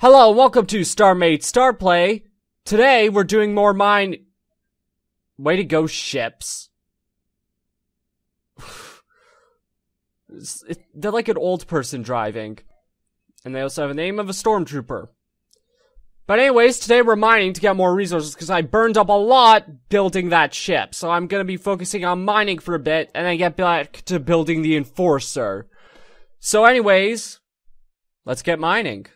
Hello, welcome to StarMate StarPlay. Today, we're doing more mine... Way to go, ships. They're like an old person driving. And they also have a name of a stormtrooper. But anyways, today we're mining to get more resources because I burned up a lot building that ship. So I'm gonna be focusing on mining for a bit and then get back to building the Enforcer. So anyways, let's get mining.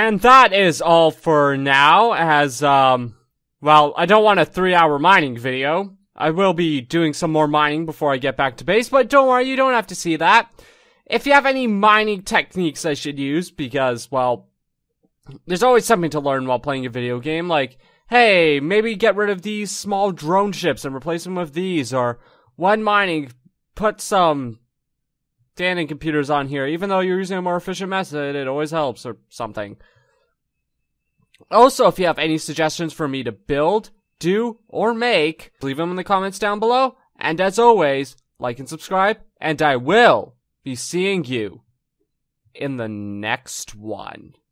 And that is all for now, as, well, I don't want a 3-hour mining video. I will be doing some more mining before I get back to base, but don't worry, you don't have to see that. If you have any mining techniques I should use, because, well, there's always something to learn while playing a video game, like, hey, maybe get rid of these small drone ships and replace them with these, or when mining, put some standing computers on here. Even though you're using a more efficient method, it always helps, or something. Also, if you have any suggestions for me to build, do, or make, leave them in the comments down below. And as always, like and subscribe, and I will be seeing you in the next one.